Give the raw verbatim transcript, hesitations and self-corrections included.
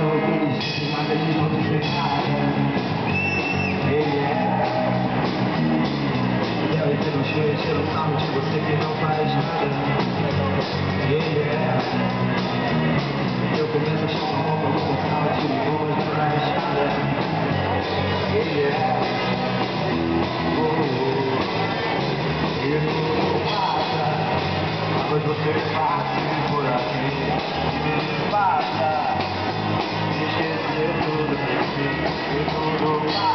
tão inteligente, mas ele não diz nada. Ele é. Deve ter um cheio, cheiro sarro de você que não faz nada. Ele é. Eu começo a chamar a roupa no portal, tiro longe pra escada. Ele é. Oh, oh, oh. Ele não passa, mas você passa por aqui. Me passa, esquecer tudo de mim e tudo passa.